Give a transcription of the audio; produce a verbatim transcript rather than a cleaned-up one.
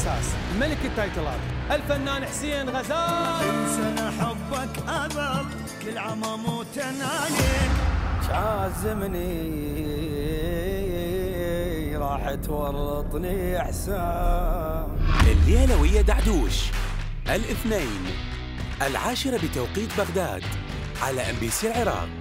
الإحساس، ملك التايتلات، الفنان حسين غزال. كل سنة حبك أظل، كل عام أموت عليك. شازمني راح تورطني إحسان. الليلة ويا دعدوش الاثنين العاشرة بتوقيت بغداد على ام بي سي العراق.